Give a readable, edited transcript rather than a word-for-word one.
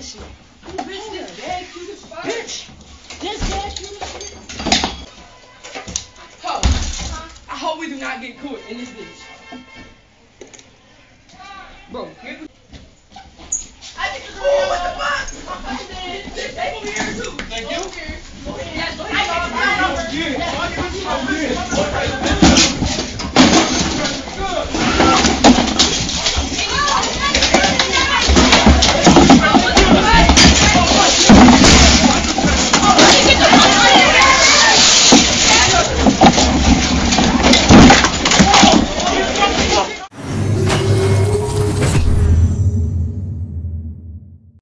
shit. Bitch, bag through the spot. Bitch, this bag through the shit. Ho, I hope we do not get caught in this bitch. Bro, get the... I think it's what the fuck? They over here too. Thank you. Go ahead. Yes, go ahead.